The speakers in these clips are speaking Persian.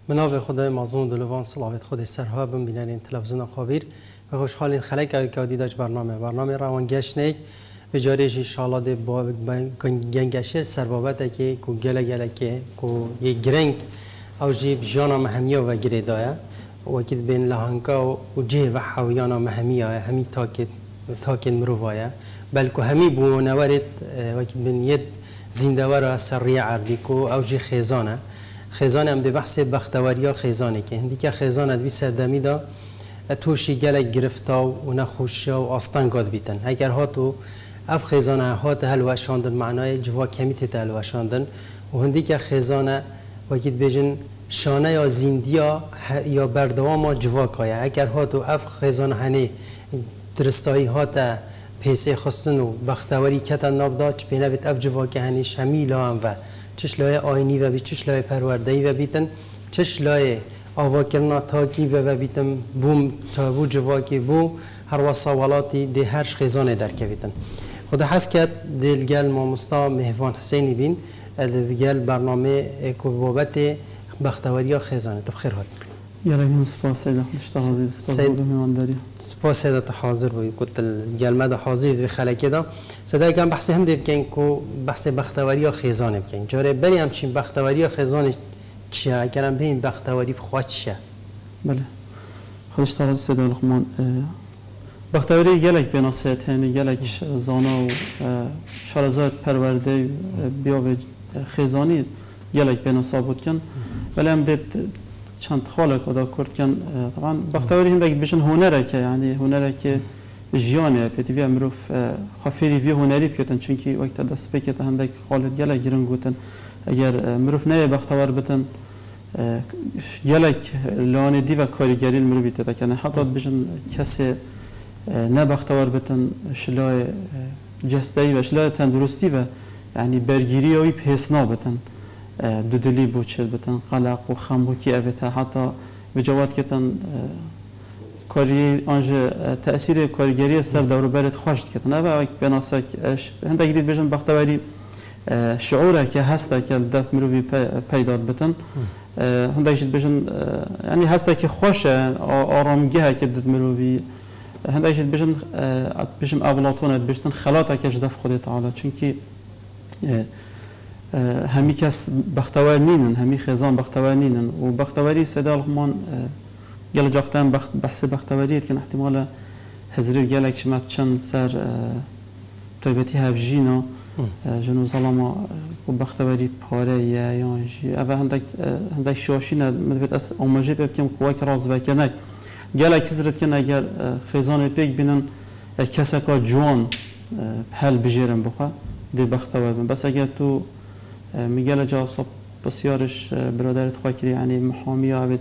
مناف خدای مازون دلوان صلاوت خود سرها بم بینن تلویزیون خبیر و خوشحال خلک که دیداش برنامه روانگشت نیک اجارهش انشالله ده با گنگشه سربابت که کو گله که کو یک گرنگ او جیب جانا مهمیه و گریدایه وقتی بین لهانکا و جه و حویانا مهمیه همی تاکید مروایه بلکه همی بونوارد وقتی بین ید زندوار سریع عردی کو او جه خیزانه هم ده بحث بختواریا خیزانه که هندی که خیزانه دوی سردمی دا توشی گلک گرفتا و نخوشی و آستان گاد بیتن اگر هاتو اف خیزانه هات هلوشاندن معنای جوا کمیت هلوشاندن و هندی که خیزانه وقتی بیجن شانه یا زندیا یا بردوام جوا کایا اگر هاتو اف خیزانه هنی درستایی هات پیسه خستن و بختواری کتن نافداد چه بینویت اف جوا که هنی شمیلا هم و چشلای آینی و بی چشلای پروردهی و بیتن چشلای آوا کرنا تاکی و بیتن بوم تابو جواکی بو هر وصوالاتی ده هرش خیزانه در که بیتن خدا حس کرد دلگل مامستا مهوان حسینی بین دلگل برنامه کبابت بختواری خیزانه تو بخیر هات یارم سپاس سید خودشتا حاضر سپاس میوانداری سپاس سید حاضر بود کت الجلمه ده حاضر دوی خلکی دا صدای کم بحث هنده بکن کو بحث بختواری خیزانه بکن جاره بری همچین بختواری خیزانه چیه اگرم به این بختواری بخواد چیه بله خودشتا حاضر سید الرحمن بختواری گلک بناسیت هنی گلک زانا و شارزات پرورده بیا و خیزانی گلک بناسا بود کن ولی هم دید چند خالق ادا کرد کن طبعا بختواری هندک بشن هنره که یعنی هنره که جیانه پیتی امروف خافیری وی هنری بکتن چونکی وقت دست بکت هندک خالد گلک گرن گوتن اگر امروف نه بختوار بتن گلک لانه دی و کارگری المروفی تدا کنه حتی بشن کسی نه بختوار بتن شلای جستهی و شلای تندرستی و یعنی برگیری اوی پهسنا بتن دودلی بوچل بتن قلق و خمبوکی اوتا حتی بجواد کتن کاری آنج تأثیر کارگری سر دور برد خوشت کتن اوه بناسک هنده گرید بجن بختواری شعوره که هسته که دف مروی پیداد بتن هنده گرید بجن یعنی هسته که خوشه آرامگه که دد مروی هنده گرید بجن اولاتونت بجن خلاته که جدف خود تعالی چونکی همی کس بختوار نینن همی خیزان بختوار نینن و بختواری سیده الرحمن گل جاختن بحث بختواریت که احتمال هزری گلک شمت چند سر طیبتی هفجینا جنو ظلما و بختواری پاره یا جی اوه هندک شواشی مدفت از آماجه بکیم قوای که راز وکنک گلک هزرت کن اگر خیزان پیک بینن کسی که جوان حل بجیرن بخواه دی بختوار بین بس اگر تو میگه جا صب بسیارش برادرت خاکری یعنی محامی عبد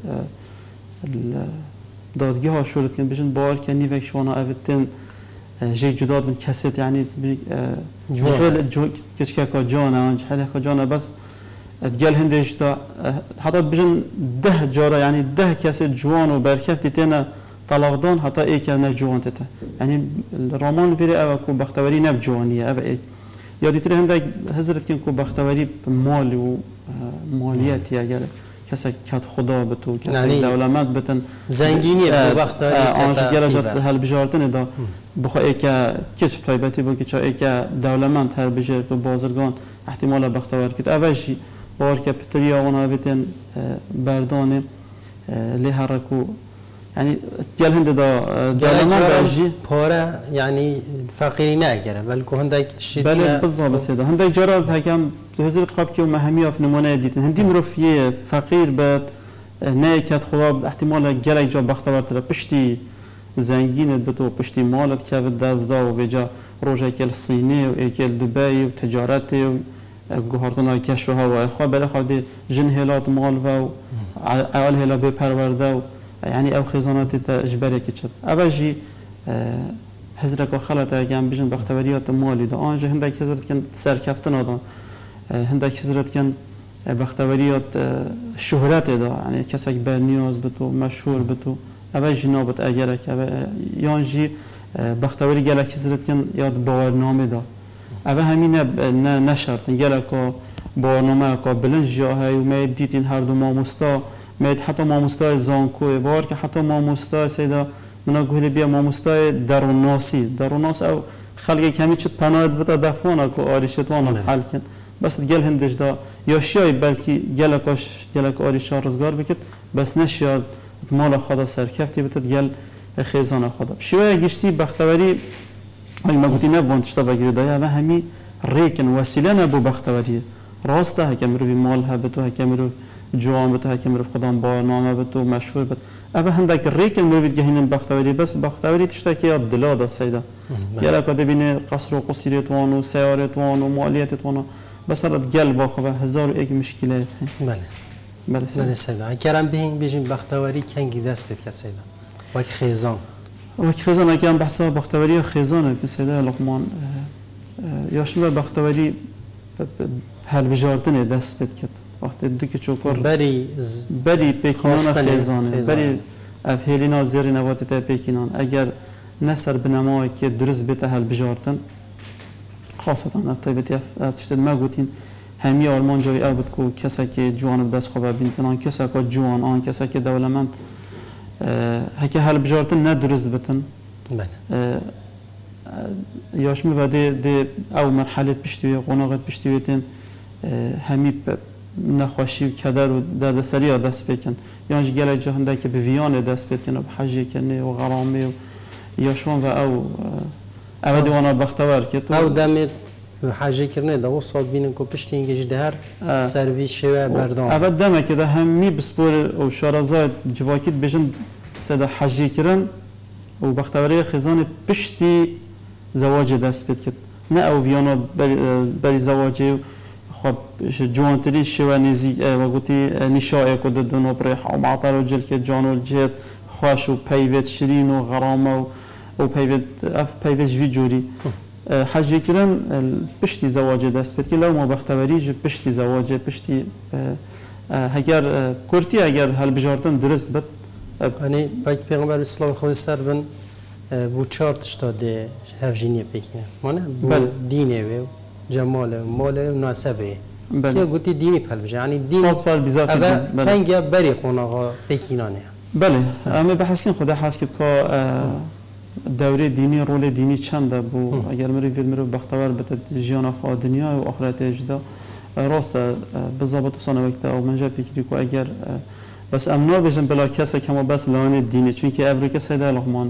دادگی ها شورت کن بجن بار کنی و شوانا عبدتن جی جداد من کسیت یعنی جهل کچکه که جانه جهل که جانه بس گل هندش دا حتی بجن 10 جاره یعنی 10 کسی جوان و برکفتی تینا طلاق دان حتی ایک نه جوان تتا یعنی رامان ویری او کو بختواری نب جوانیه او ایک یادی تری هندک حضرت کن کو بختواری مال و مالیتی اگر کسی کت خدا بتو کسی دولمت بتن زنگینی بختواری آنش گله جات هل بجارتن دا بخوا ایکا کچ طیبتی بود که چا ایکا دولمت هر بجار تو بازرگان احتمال بختوار کت اوشی بار که پتری آونا بتن بردانه لی هرکو یعنی گل هند دا دولمت پاره یعنی فقیری نگره بلکه هندک تشدید بله بالضبط بس هذا هندك جرات هكام هزرت خابكي ومهميه في نمونه ديتن هندي مروفيه فقير بد نايكات خراب احتمال جلك جا بختوار ترى بشتي زنجين بتو بشتي مالت كاف دازدا وبيجا روجاك الصيني واكل دبي وتجارته وجهرتنا كشوها واخو بلا خدي جنهلات مال و اول هلا بپرورده يعني او خزانات اجباري كتشت ابجي حضرت که خالت اگم بیشتر بختواریات مالی دا آنجا هندک حضرت کن سرکفتن آدم هندک حضرت کن بختواریات شهرت دا یعنی کسی که بر نیاز بتو مشهور بتو اول جنابت اگر که یانجی بختواری گلک حضرت کن یاد باورنامه دا اول همین نشرتن گلک برنامه که بلنج های و می دیدین هر دو ماموستا مید حتی ماموستای زانکوی بار که حتی ماموستای سیدا منا گوهلی بیا ماموستای دروناس او خلقی کمی چت پناهد بتا دفعانا که آریشتوانا حل کن بس گل هندش دا یا شیای بلکی گلک آریشا رزگار بکت بس نشیاد مال خدا سرکفتی بتد گل خیزان خدا شیوه گشتی بختوری ای مگوتی نبوانتشتا بگیری دایا و همی ریکن وسیله نبو بختوریه راسته هکم روی مال هبتو هکم روی جوان بتو هکم روی خدا برنامه بتو مشهور بت اوه هندک ریکن مروید گهینن بختوری بس بختوری تشتا که یاد دلا دا سیدا یلا کده بینه قصر و قصیرت وانو سیارت وانو مالیتت وانو بس رد گل باخو و هزار و یک مشکلات بله سیدا اگرم بهین بختوری کنگی دست بید که سیدا وک خیزان اگه هم بحثا بختوری خیزانه که سیدا لقمان یاشم بختوری هل بجاردنه دست بید کد وقتی دوکی چوکر بری پیکینان خیزانه بری افهیلینا زیر نواتی تا پیکینان اگر نسر بنمای که درست بیته هل بجاردن خاصتا ابتای بیتی تشتد ما گوتین همی آلمان جای او بد کو کسی که جوان دست خوبه بینتنان کسی که جوان آن کسی که دولمند هکی هل بجاردن ندرست بتن یاشمی و دی او مرحله پشتوی قناقت پشتویتین همی نخواشی و کدر و دردسری دست بکن یعنی گله جهنده که به ویان دست بکن و به حجی کنه و غرامه و یاشون و او دیوانا بختور که او دمت حجی کرنه دو صاد بینن که پشتی اینگه جده هر سرویس شوه بردام او دمه که ده همی بسپور و شارزای جواکیت بجن سده حجی کرن و بختوری خزان پشتی زواج دست بکن نه او ویانا بری زواجه خب جوانتری شو نزی و گویی نشاء کد دنو برای معطر و جل که جانو جهت خواش و پیوت شرین و غرامه و پیوت جوی جوری حجی کردن پشتی زواج دست بید که لو ما بختوری پشتی زواج پشتی اگر کرتی اگر هل بجارتن درست بد یعنی پیغمبر اسلام خود سر بن بو چهار تشتاده هفجینی بکنه مانه بو دینه و جماله و ماله و ناسبه که گویی دینی پل بشه یعنی دین اوه تنگه بری خوناغا بکینانه بله اما بحثین خدا حس کرد که دوره دینی رول دینی چنده بو اگر مرو بختور بتد جیان خوا دنیا و آخرت اجدا راست بضابط و سانه وقت او منجا فکری که اگر بس امنا بشن بلا کسی که ما بس لانه دینی چون که افریقا سیده لحمان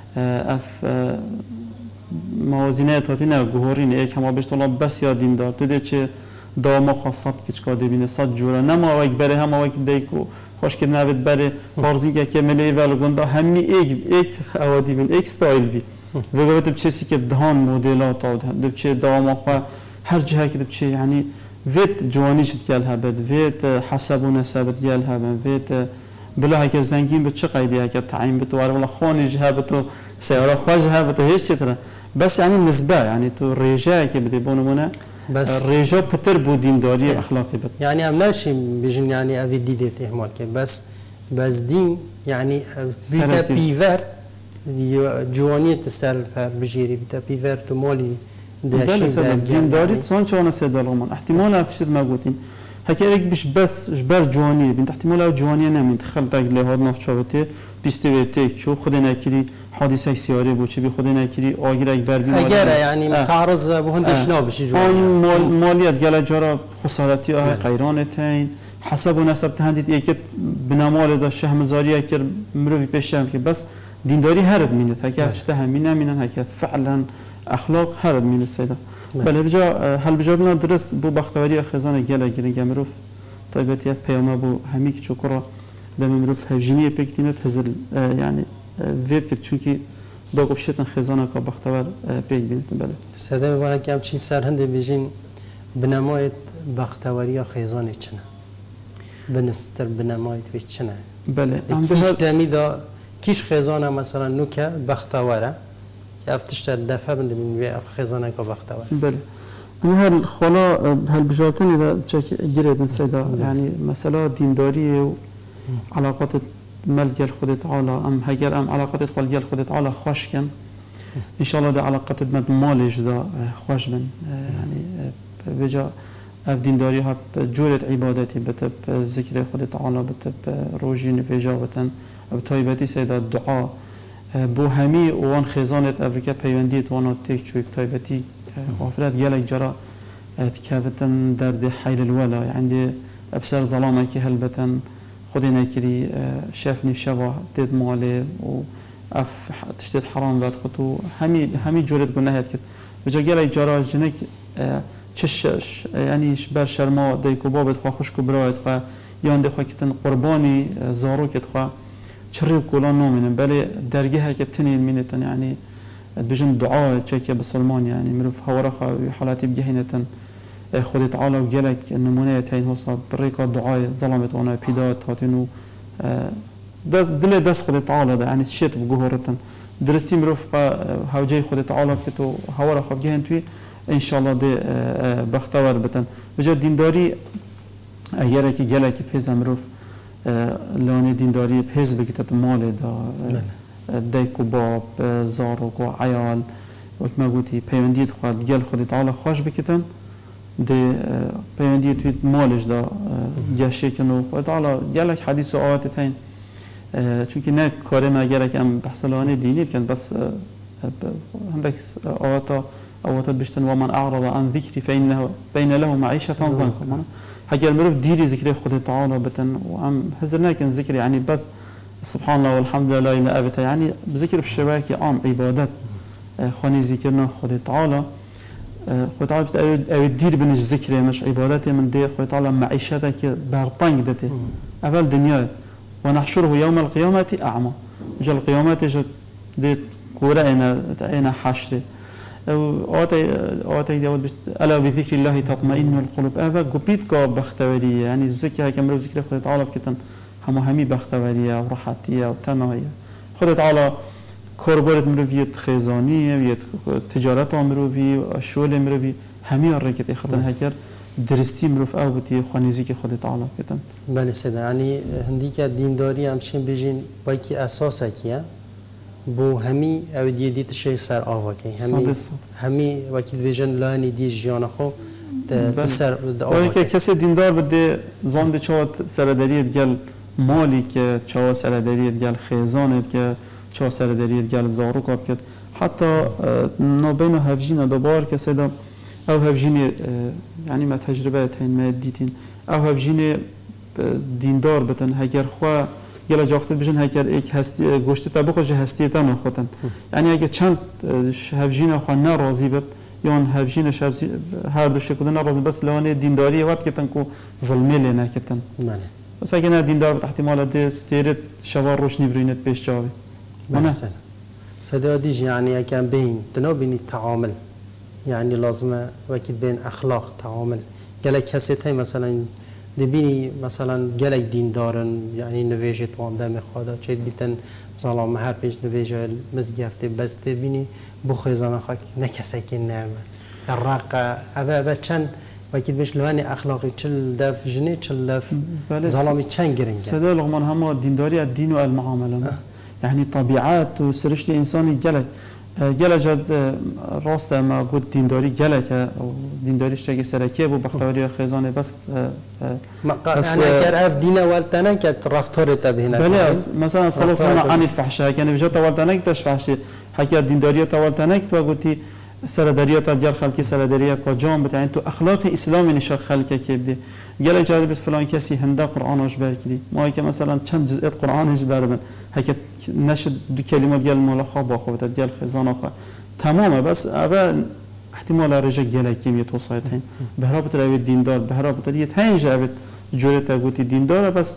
موازینه تاتی نه گوهرین یک هم آبشت الله بس یا دین دار تو چه داما خاصت کچ کاده بینه صد جوره نه ما وقت بره هم وقت دیکو خوش که نوید بره بارزی که ملی ول گنده همی یک اوادی بین یک استایل بی و گفت چیزی که دهان مدلات آد دب چه داما خو هر جهه که دب چه یعنی ویت جوانی شد کل هبد ویت حسب و نسبت کل هبد ویت بلا هک زنگین به چه قیدی هک تعیین به تو ولی خانی جهه به تو سیاره خواجه به تو هیچ چیزی بس يعني نسبة يعني تو رجاء كي بدي بونمونه بس رجاء بتر بودين داري أخلاقي بت يعني أملاش بيجن يعني أفي دي إهمال كي بس دين يعني بيتا بيفر جوانية السر بجيري بيتا بيفر تمالي داشين دين داري تصان شو أنا سيد الرومان احتمال أفتشد ما قلتين هكذا بيش بس جبر جوانية بنت احتمال أو جوانية نمين دخلت أجل هاد نفشاوته بيستويته شو خدنا كري حادثة سيارة بوشي بخدنا كري آجر أكبر بين أجر يعني متعرض بهندش نابش جوانية ماليات جل جرا خسارتي قيرانتين حسب ونسب تهنديد يكت بنامال دا شهم زاري أكر مروي بيشام كي بس دينداري هرد مينه هكذا تشتها مينه هكذا فعلا أخلاق هرد من السيدة بله بجا هل بجارنا درست بو بختوری خزانه گله گیرنگ مروف طيبتي اف پیامه بو همیک چوکرا دم مروف هفجینی پکتینت هزل يعني ویب چونکی دو قبشتن خزانه کا بختور پیک بینت بله ساده وانا کم چی سرهند بیجین بنمایت بختوری خزانه چنه بنستر بنمایت وی چنه بله کیش دمی دا کیش خزانه مثلا نوکه بختوره افتشتر دفعه بنده من خزانه کا بختور بله اما هل خلا هل بجارتنی و چک گیردن سیدا يعني مثلا دینداری و علاقات ملگل خودت تعالی ام هگر ام علاقات ملگل خودت تعالی خوش کن ان شاء الله ده علاقات مد مالش ده خوش بن يعني بجا اف دینداری ها جورت عبادتی بتب ذکر خود تعالی بتب روزی نویجا بتن اب تایبتی سیدا دعا بو همی وان خزانت افریقا پیوندیت وانا تک چوب تایبتی غفلت یلک جرا تكافتن درد حيل الولا عندي ابصر ظلامه كي هلبتن خدينا كري شافني في شبه ديد مالي واف تشتت حرام بعد خطو همي جورد قلنا هاد كت بجا جاي جرا جنك تش يعني شبر شرما ديكو بابت خو خوشكو برايت خو يان دخو كتن قرباني زارو كت خو چري كولان نومن بل درجه كتنين منتن يعني بجن دعاء تشكي بسلمان يعني مروف هورخا حالاتي بجهنة خود تعالى وجلك النمونة تين وصل بريكا دعاء ظلمت وانا بيدات هاتينو دل دس خود تعالى ده يعني شيت بجهورتن درستي مروف هوجي خود تعالى كتو هورخا بجهنتوي ان شاء الله ده بختار بتن بجد دينداري ايرك جلك بهز مروف لوني دينداري بهز بكتت مال ده دایکو باب زاروک و عیال وقتی گویی پیوندیت خود گل خودت تعالی خوش بکتن ده پیوندیت توی مالش دا جشه کنو خود تعالی گلک حدیث و آیات تین چونکه نه کاری ما اگر کم بحثلانه دینی کن بس هندک آیات بشتن و من اعرض عن ذکری فإنه بین له معیشة ضنکا اگر مروف دیری ذکر خودت تعالی بتن و ام حذر نکن ذکر يعني بس سبحان الله والحمد لله إلى أبدا يعني بذكر بالشباك عام عبادات خاني ذكرنا خد تعالى خد تعالى أو الدير بنج ذكره مش عباداتي من دي خد تعالى معيشتك بارطنق دته أول دنيا ونحشره يوم القيامة أعمى جا القيامة جا دي كورة حشر أواتي داود ألا بذكر الله تطمئن القلوب أبا قبيت كاب بختورية يعني الذكر كمرو ذكر خد تعالى بكتن همي بختورية وراحتية وتناهية خد تعالى كوربورت مروفية خزانية تجارة مروفي وشغل مروفي همي الركض إخوان هكر درستي مروف أو بتي خانيزي كخد تعالى كتن. بله سيدا يعني هنديك دينداري همشين بيجين بايكي أساسا كيا بو همي أو ديت شيء سر آواكي همي وقت بيجن لاني دي جيانا خو سر آواكي كسي ديندار بده زاند شوات سرداريت جل مالی که چه سرداریت گل خیزانت که چه سرداریت گل زاروک کرد حتی نبین هفجین دوبار که سیدا او هفجین یعنی ما تجربه تین ما دیدین او هفجین دیندار بتن هگر خوا گل جاخت بجن هگر یک هستی گوشت تبخش هستی تن خودن یعنی اگه چند هفجین خوا ناراضی بد یا هفجین شبزی هر دو شکل ناراضی بس لانه دینداری وقت کتن کو ظلمی لنا کتن بس اگه نه دیندار به احتمال دستیرت شوار روش نیورینت پیش جاوی. مثلا ساده دیج یعنی اگه بین تنابینی تعامل یعنی لازمه وقت بین اخلاق تعامل گله کسی تی مثلا دبینی مثلا گله دیندارن یعنی نویجت وانده میخواده چه بیتن ظلام هر پیش نویجه مزگفته بس دبینی بخویزانه خاک نکسی که نرمه الرقه اوه چند وقتی بهش لوانی اخلاقی چل دف جنی چل دف ظلامی چند گرینگ سده لغمان همه دینداری الدین و المعامله یعنی طبیعت و سرشت انسانی گله جد راست ما گفت دینداری گله که دینداری شتاق سرکیه بو بختواری خیزانه بس یعنی اگر اف دین اولتنه که رفتار تبهینه بله مثلا صلوات عن الفحشاء که نوجات اولتنه که تشفحشی حکی دینداری اولتنه که تو گفتی سرداریات دیگر خلقی سرداریه که جام بتاعن تو اخلاق اسلامی نشان خلقه که بده گله جالب است فلان کسی هنده قرآنش برکلی ما که مثلا چند جزئیات قرآنش بربن هک نشد دو کلمات گل مال خواب آخوت گل خزانه خو تمامه بس اول احتمال رجع گله کیمی توصیت هن بهرابط روی دیندار بهرابط دیت هنج جابت جورت گوتی دیندار بس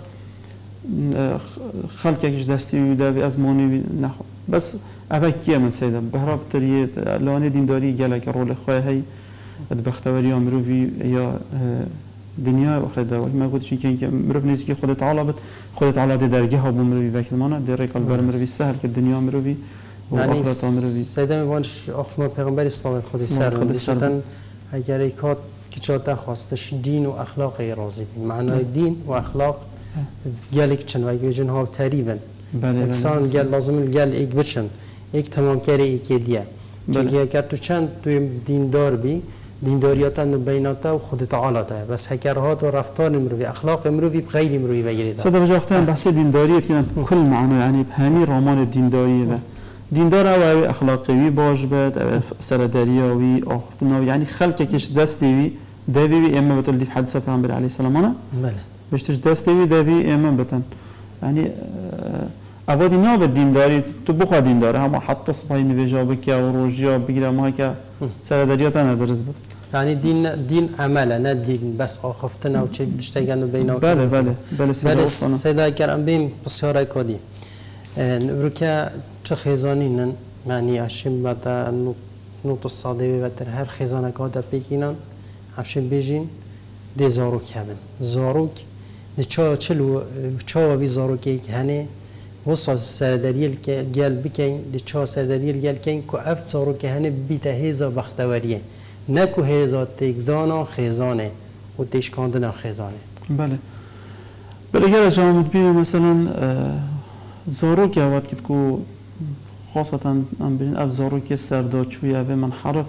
خلقش دستی وده از مانی نخو بس اول کیه من سیدم بهراب تریه لانه دینداری گله که رول خواه هی بختواری امروی یا دنیا و آخرت داوری ما گفتم که مروف نیست که خودت عالی بد خودت عالی درجه ها بمروی وکیل مانه در کال بر مروی سهل که دنیا مروی و آخرت امروی سیدم وانش آخفنا پیغمبر اسلام خود سر اگر ایکات که چه خواستش دین و اخلاق راضی معنای دین و اخلاق گلک چن و اگه جنها تریبن انسان گل لازم گل ایک بچن ایک تمام کاری ایک دیه چون اگر تو چند توی دیندار بی دینداریات بیناتا و خود تعالی تا بس هکرهات و رفتار مروی اخلاق مروی غیر مروی بگیرید صدق وقتا بحث دینداریت که کل معنی یعنی همین رامان دینداری و دیندار او اخلاقی باش بد سرداریوی آخفتناوی یعنی خلق کش دستیوی دوی اما بتل دیف حدیث پیامبر علیه السلام نه بله بهش دستیوی دوی اما بتن یعنی اوادی نه به دینداری تو بخوا دینداره اما حتی صبحی نویجا بکی و روزیا بگیره ما که سرداریات ندارز بود یعنی دین عمله نه دین بس آخفتن او چه تشتگن بینا بله سیدا کرم بیم بسیار کادی نبرو که چه خیزانی نن معنی اشیم بتا نوت الصادوی و هر خیزانه کادا پیکینن همشون بیجین دی زاروک هبن زاروک دی چا وی زاروک یک هنه وصل سرداریل که گل بکن دی چا سرداریل گل کن که اف زاروک هنه بیت هیزا بختوریه نه که هیزا تکدانا خیزانه و تشکاندنا خیزانه بله اگر جامعه بینه مثلا زاروک اواد که خاصة ام بين اف زاروك سرداچويا و من حرف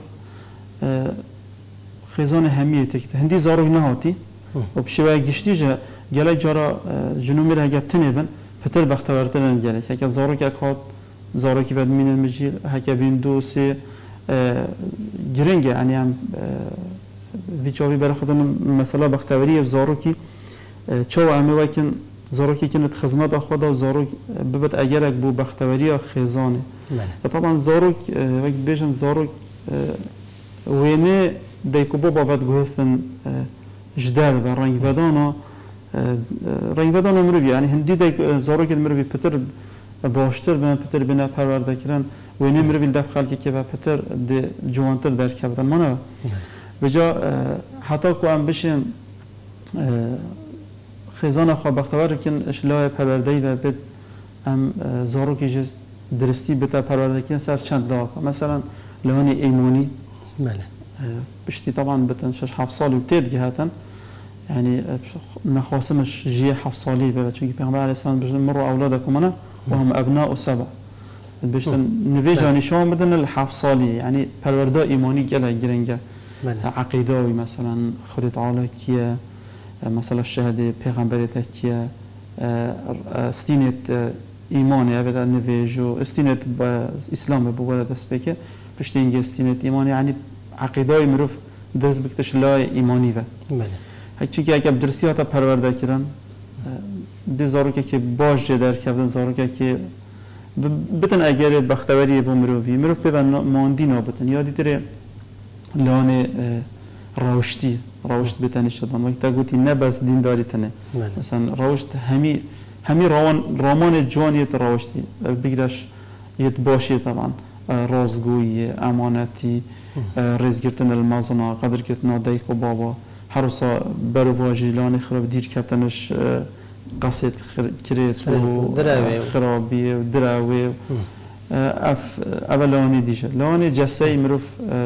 خزان همیه تکت هندی زاروک نهاتی و بشوی گشتی جلای جارا جنومی را گبتنه بن پتر بختورترن جلای که زاروک اکاد زاروکی بد مینه مجیل هک بین دو سه گرنگه یعنی هم ویچاوی برای خودم مثلا بختوری زاروکی چو امی وکن زاروکی که خدمت خود و زاروک ببد اگر اک بو بختوری خزانه طبعا زاروک وقت بیشن زاروک وینه دیکوبو بابت گوهستن جدال و رنگ ودانا مروی یعنی هندی دیک زاروک مروی پتر باشتر بنا پتر بنا پرورده کردن وینه مروی دف خالکی که و پتر جوانتر در کبدن منو بجا حتی که ام بشیم خزانه خواه بختوار کن اشلای پروردهی و بد ام زاروکی جز درستی بتا پرورده کن سر چند لاغ مثلا لحانی ایمانی بشتی طبعا بتن 6-7 سال و تید گهتن يعني نخواسمش جي حف صليب چونكي پیغمبر عليه السلام بجن مروا اولادكم انا وهم ابناء 7 بجن نفيجا نشان بدن الحف صالي يعني پرورده ایمانی گله گرنگه عقیده‌ای مثلا خود تعالی کیه مثلا شهاده پیغمبر کیه استینت ایمانی ابدا نفيجو استینت اسلام بولا دست بکه پشت اینگه استینت ایمانی یعنی عقیده‌ای مروف دست بکتش لای ایمانی و هیچی که اگر درستی هاتا پرورده کردن دی زاروکه که باش در کردن زاروکه که بتن اگر بختوری با مروف به ماندی نابتن یادی تره لان روشت بتنش دادن وقتی گویی نه بس دینداری تنه مثلا روشت همی رامان جانیت روشتی بگیرش یت باشی طبعا رازگویی امانتی رزگرتن المازنا قدر کردن دایک و بابا هروسا برواجی لان خراب دیر کردنش قصد کرد و خرابی و دراوی اولانی دیشه لانی جسای مروف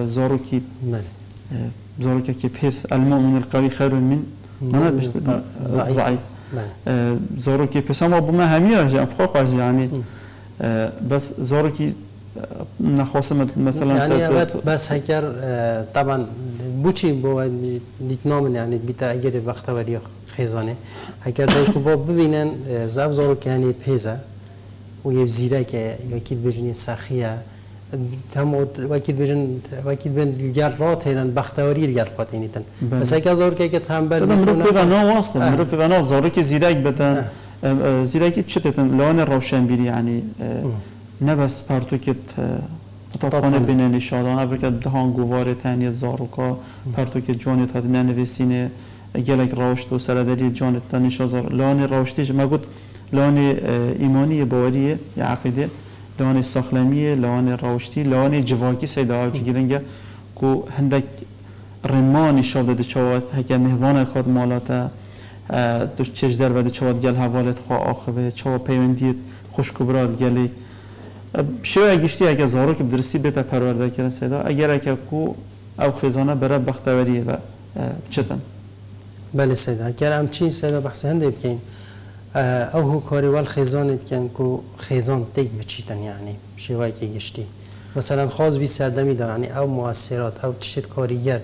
زاروکی که پیس المؤمن القوی خیر من ضعیف زاروکی پیس اما بوم همیه جام یعنی بس زاروکی نخواستم مثلا يعني بس هكر طبعا بوشي بو ديتنامن يعني بيتا اگر وقت وري خزانه هكر دايكو باب ببينن زاب زارو كاني بيزا ويبزيره که وكيد بجني سخيه هم وكيد بن الجال رات هينن بختوري الجال قاتينيتن بس هكر زارو که تنبل مرو واسطه مرو زارو که زيرك بتن زيرك چتتن لون روشن بيري يعني نبس پرتوکت تاپانه بینه نشادان افریقا دهان گواره تنی زاروکا پرتوکت جانت هد ننویسینه گلک روشت و سرداری جانت نشازار لان روشتیش مگود لان ایمانی باوریه یا عقیده لان ساخلمیه لان روشتی لان جواکی سیده ها چه گیرنگه کو هندک رمان نشاد ده چوات هکه مهوان کاد مالاتا دو چش در و ده چوات گل حوالت خواه آخوه چوا پیوندیت خوشکبرات گلی شوی گشتی اگه زارو که بدرسی بیت پرورده کردن سیدا اگر اگه کو او خزانه برای بختوریه و چتن بله سیدا اگر همچین سیدا بحث هنده بکن او هو کاری وال خزانت کن کو خزان تیک بچیتن یعنی شوی که گشتی مثلا خاص بی سردمی دار یعنی او مؤثرات او تشت کاریگر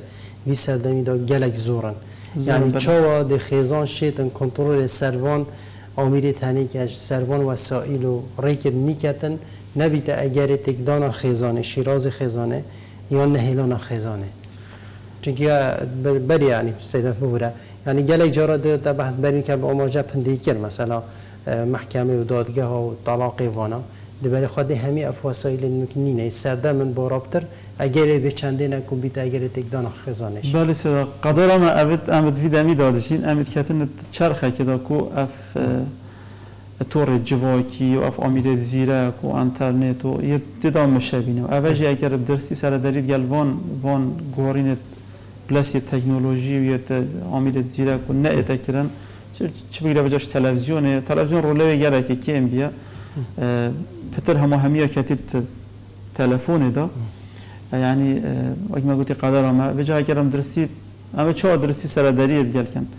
وی سردمی دا گلک زورن یعنی چاوا ده خیزان شیطن کنترل سروان آمیر تنی که سروان وسائل و ریکت نیکتن نبیت اگر تکدان خیزانه شیراز خیزانه یا نهیلان خیزانه چونکه بری یعنی سیدت بوره یعنی گلک جارا ده بحث برین که با آماجه پندهی کرد مثلا محکمه و دادگاه و طلاق وانا دبر خود همی افواسایل نکنینه سرده من بارابتر اگر وی چنده نکن بیت اگر تکدان خزانش بله صدا قدر ما امد ویدمی دادشین امید کتن چرخه که دا کو اف تور جواکی و اف امید زیرک و انترنت و یه دیدام مشابینه و اوجی اگر بدرسی سر دارید گل وان گوارین پلاس تکنولوژی و یه امید زیرک و نه تکرن چه بگیره بجاش تلویزیون روله گره که کیم بیا پتر همه کتید تلفن دا یعنی اگه ما گویی قدر ما بجای کردم درستی اما چه درستی سرداریت گل کن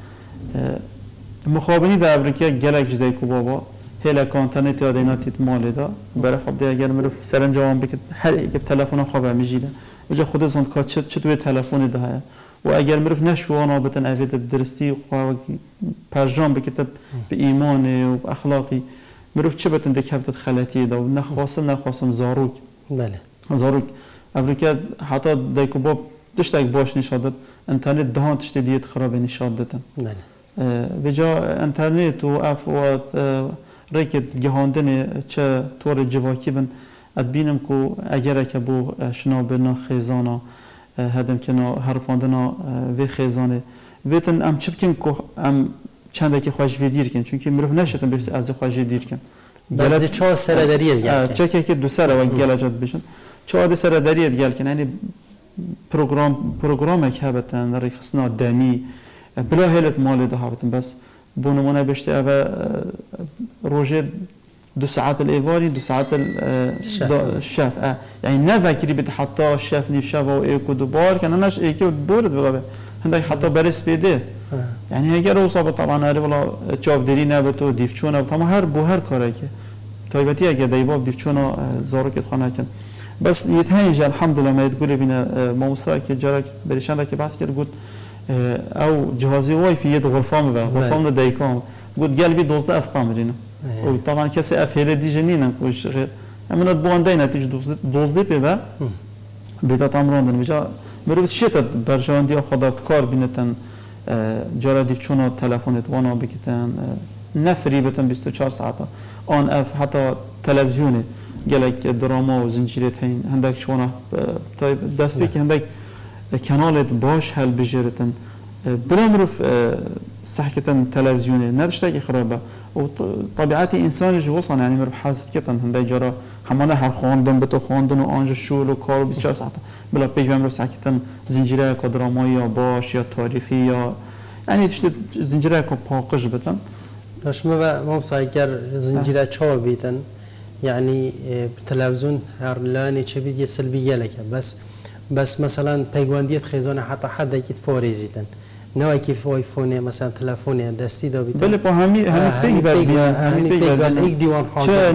مخابنی در امریکا گلک جدای کو بابا هلا کانترنت یادیناتیت مال دا برای خب دیگه اگر مرف سرانجام بکت هر یک تلفن خواب میجیده بجای خود زند که چه توی تلفن ده و اگر مرف نشوانه بتن اوید درستی پرجام بکتب به ایمان و اخلاقی مرف چه بتن دکهفت خلاتی دا و نخواستم زاروک بله زاروک امریکا حتی دایکو باب دشتک باش نشاد داد انترنت دهان تشتی دیت خراب نشاد دادن بله بجا انترنت و اف و ریکت جهاندن چه طور جواکی بن ادبینم کو اگر که بو شنا بنا خیزانا هدم کنا حرفاندنا و خیزانه ویتن ام چبکن کو ام چند که خوش ویدیر کن چون که مرف نشدن بهش از خوش ویدیر کن بس چه سرداریه گل چه که دو سر و گلجات بشن چه سرداریه گل کن یعنی پروگرام که هبتن رخصنا دمی بلا هلت مال ده هبتن بس بونمونه بشته او روزه 2 ساعات الإيفاري 2 ساعات الشاف يعني نفكري بتحطها الشاف نيشافه وإيكو دبار كان أناش إيكو بورد بضبط هندك حتى بريس بيده يعني هيك روصة طبعا هاري والله تشوف درينا بتو ديفشونا طبعا هر بوهر كارك طيبتي هيك دايباب ديفشونا زارو كت خانه كن بس يتهيج الحمد لله ما تقولي بينا ما مستاك جارك بريشان داك بس كده قلت او جهازي واي في يد غرفان غرفان دايكام قلت قلبي 12 استامرينه وطبعا كسي افيله دي جنينا كوش غير امنا بوندينا تيج 12 بيبا بيتا تامروندن وجا مروت شيتا برجاندي خدا كار بينتن جارا ديفچونا تلفونت وانا بكتن نفري بتن 24 ساعه اون اف حتى تلفزيوني قالك دراما وزنجيرت هين عندك شونا طيب داس بك عندك كانالت باش هل بجرتن بلا مروف صحكة تلفزيوني ندشتاكي خرابة وطبيعتي إنسان جوصن يعني مروف حاسد كتن هندا جرا همانا هر خواندن بتو خواندن وآنجا شول وكارو 24 ساعة بلا بيج مروف صحكة زنجيرة كدرامايا باش يا تاريخي يا يعني تشتت زنجيرة كباقش بتن باش ما موسايكر زنجيرة چاو بيتن يعني بالتلفزيون هر لاني چبيد سلبية لك بس مثلا پیگواندیت خیزانه حتی حد کیت پاریزیدن نه کیف آیفونه مثلا تلفن دستی دا بیتن بله با همین پیگوال یک دیوان حاضر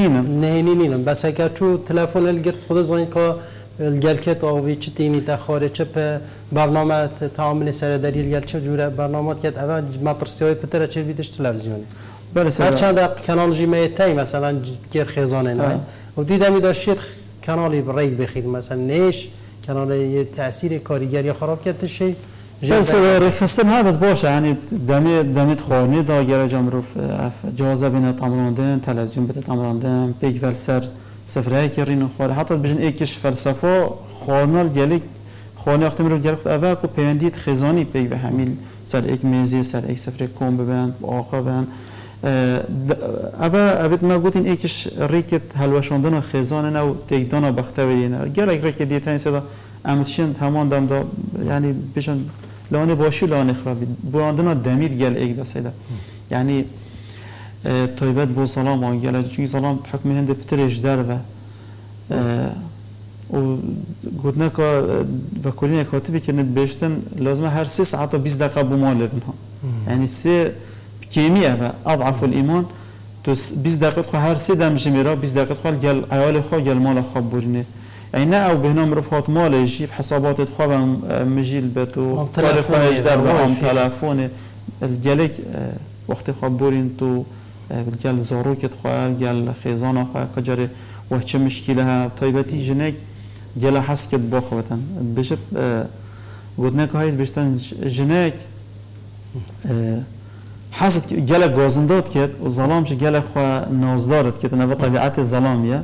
نه بس اگر تو تلفن الگرت خود زنی که الگلکت آوی چه تینی تخاره چه په برنامه تعامل سرداری الگل چه جوره برنامه‌ات که اول مدرسه‌های پتر چه بیدش تلویزیونی هر چند کانال جیمه تای مثلا گر خیزانه نه و دیدم داشت کانالی برای بخیر مثلا نیش کانال یه تأثیر کارگری خراب کرده شی بس رخصتن هابت باشه يعني دمت خانه دا اگر جمروف جوازه بین تمراندن تلویزیون بده تمراندن پیک ول سفره کرین خواره حتی بجن ایکش فلسفه خانال گلیک خانه وقتی میرو گرفت اول کو پیوندیت خزانی پیک به همین سر یک میزی سر یک سفره کم ببند آخا ببند اوت ما گوتین ایکش ریکت هلوشاندن خزانه نو تیکدان بختویینه گلک ریکت دیتن صدا امشین تمام دم دا یعنی بشن لانه باشی لانه خرابی براندنا دمیر گل ایک دا سیدا یعنی طیبت بو سلام آن گل چون سلام حکم هند پترش در و گوتنه که و کلین کاتبی که ند بیشتن لازم هر 3 ساعت و 20 دقیقه بمال بنها یعنی 3 كيمياء اضعف الايمان 20 دقيقه هر 3 دم جميره 20 دقيقه قال جل عيال خو جل مال خبرني يعني نه او بهنا مرف هات مال يجيب حسابات تخوام مجيل بتو تلفون در هم تلفون الجلك وقت خبورين تو الجل زاروك تخوال الجل خيزان خوا كجري وچه مشكلها طيبتي جنك جل حس كد باخوتن بشت قلنا هاي بشتن جنك حاسد جل غازندات كد وظلام ش جل خوا نازدارت كد نبى طبيعة الظلام يا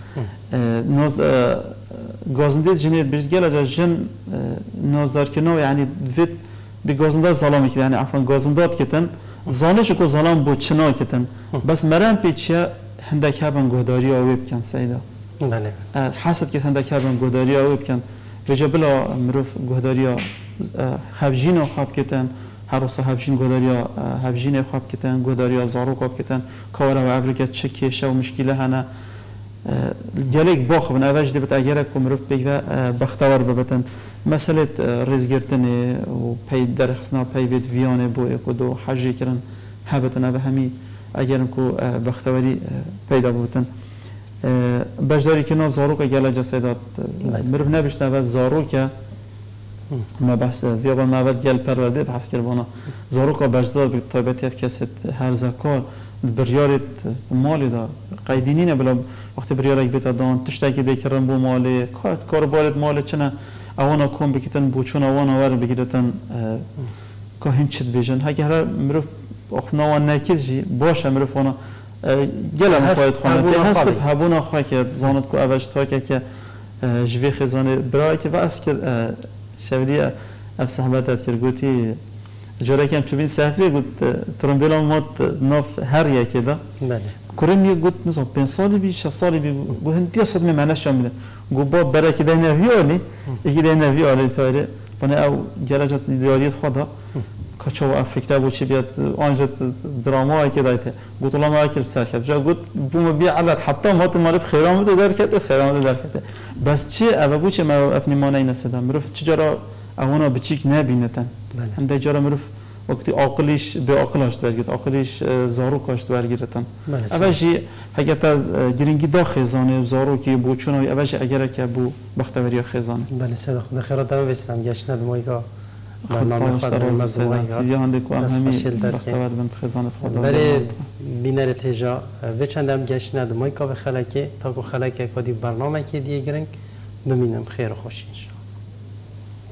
ناز غازندات جنيت بيش جل جن نازدار كنو يعني فيت بغازندات ظلام كد يعني عفوا غازندات كتن زانش کو ظلام بو چنا کتن بس مرام پیچه هندک هبن گهداری آوی بکن سیدا بله حسد که هندک هبن گهداری آوی بکن بجا بلا مروف گهداری هفجین خواب کتن هر روز هفجین گهداری هفجین خواب کتن گهداری زارو خواب کتن کار و افریقا چه کیشه و مشکله هنه جلک باخ بن اوج دبت اگر کو مروف بگه بختور ببتن مسئله ریزگرتنی و پی درخصنا پی بید ویانه بو اکودو حجی کردن هبتن به همی اگر کو بختوری پیدا بودن بجداری که نا زارو که گله جسدات مروف نبشته و زارو که ما بحث ویابان معبد گل پرورده بحث کربانا زارو که بجدار به طایبتی کسی هر زکار بریارت مالی دا قیدینی نه بلا وقتی بریارک بیت دان تشتکی دیکرن بو مالی کار بالت مال چنه اوانا کم بکیتن بوچون اوانا ور بگیرتن که هنچت بیجن هکی هر مروف اخناوان نکیز جی باشه مروف وانا گلم خواهد خانه هست هبونا خواهد که زاند که اوش تا که جوی خزانه برای که بس کرد شودی اف صحبتت کرد گوتی جاره کم چوبین سفری گوت ترمبیلا مات ناف هر یکی دا کرم یه گوت نزد 5 سالی بی 6 سالی بی گوت هندی اصلا می معنیش میده گوت با برای که دای نویالی یکی دای نویالی تاره بنا او جلجت دیاریت خدا کچو افکتا بود چی بیاد آنجا دراما که دایته گوت الله ما کرد سرکت جا گوت بوم بیا علت حتی ما تو خیرامت در کرده خیرامت در کرده بس چه او بود چه ما افنی ما نینسیدم مروف چجورا اونا بچیک نبینتن هنده جارا مروف وقتی عاقلیش به عاقلش درگیرد عاقلیش زارو کاشت درگیرتن اوجی حقیقتا گرینگی دا خزانه زارو که بوچونای اوجی اگر که بو بختوری خزانه بله صدا خدا خیرات دم وستم گشت ندمایی که برنامه خود مزمایی ها یا هنده که همی بختور بند خزانه خدا برای بینر تیجا و چندم گشت ندمایی که خلکه تا که خلکه کدی برنامه که دیگه گرنگ ببینم خیر و خوش انشاءالله